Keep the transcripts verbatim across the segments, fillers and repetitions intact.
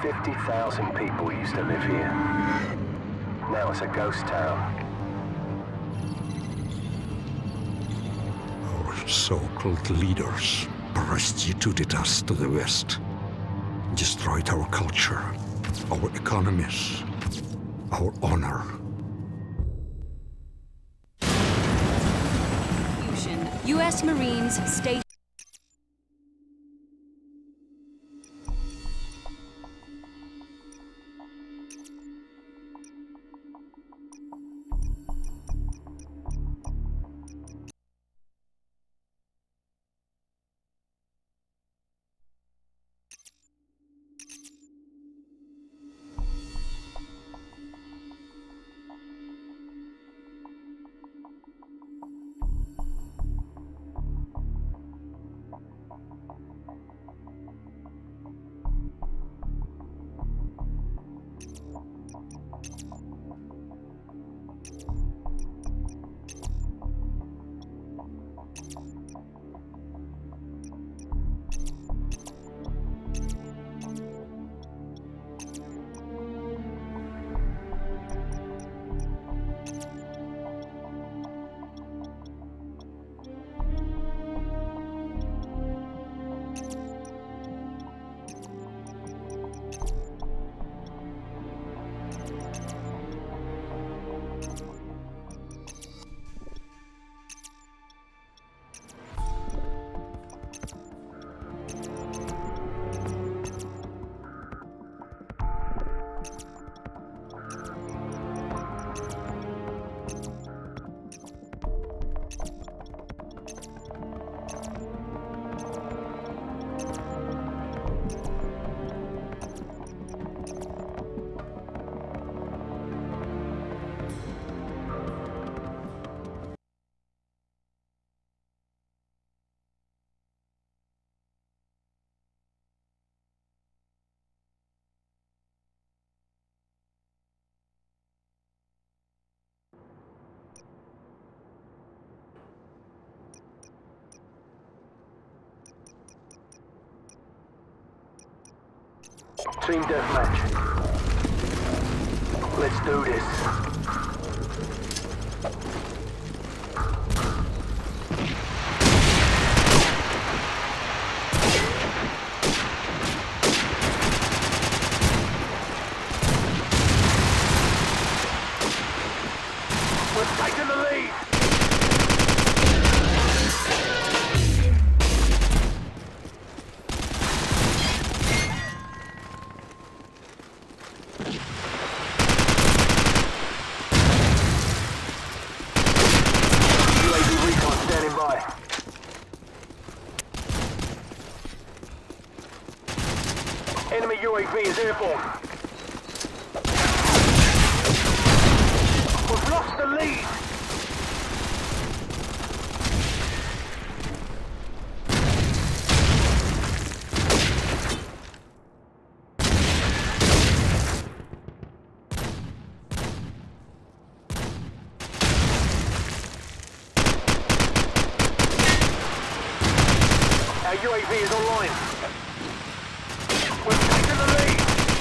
fifty thousand people used to live here. Now it's a ghost town. Our so-called leaders prostituted us to the West, destroyed our culture, our economies, our honor. U S Marines state. Team deathmatch. Let's do this. We're taking the lead. Enemy U A V is airborne. We've lost the lead. Our U A V is online. We've taken the lead!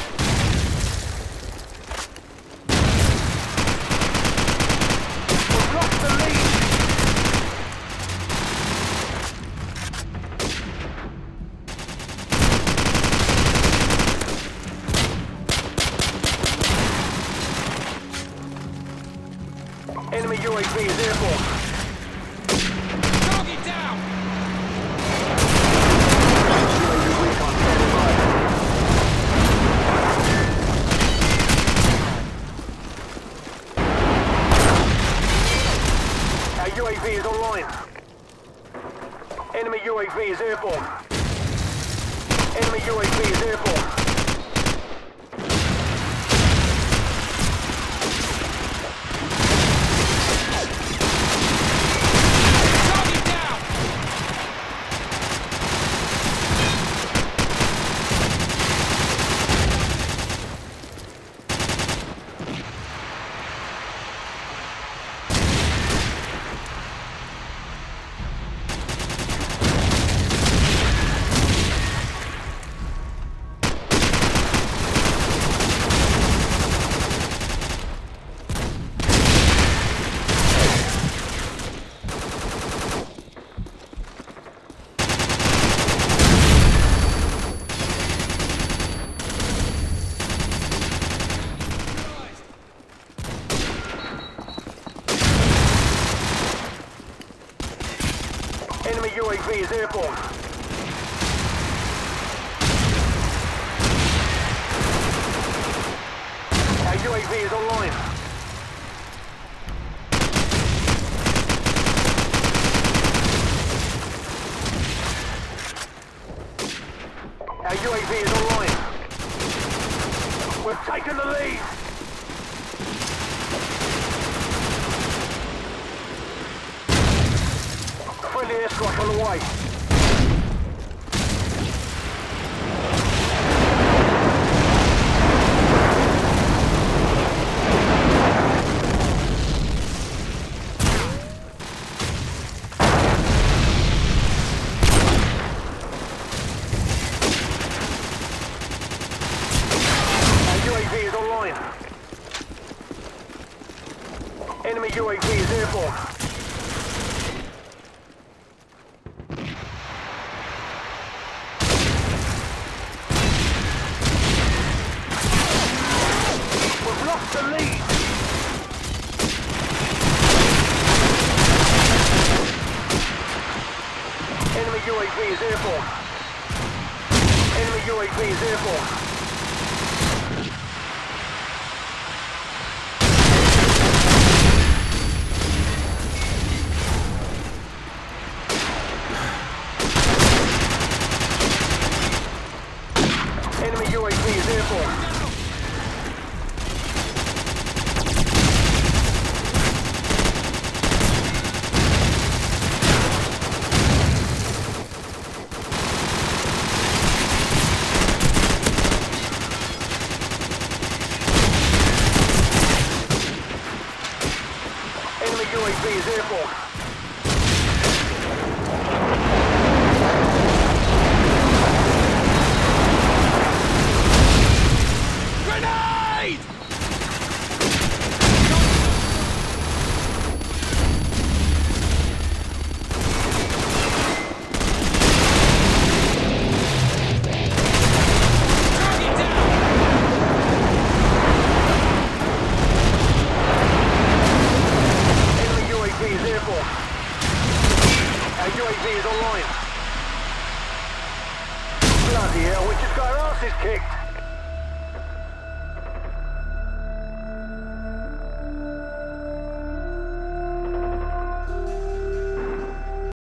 We've lost the lead! Enemy U A V is airborne. Target down! U A V is online. Enemy U A V is airborne. Enemy U A V is airborne. Target down! U A V is airborne. Our U A V is online. Our U A V is online. We've taken the lead. Friendly airstrike on the way. Enemy U A V is airborne. We've lost the lead. Enemy U A V is airborne. Enemy U A V is airborne. Enemy U A V is airborne. Enemy U A V is airborne. Our U A V is online. Bloody hell, we just got our asses kicked.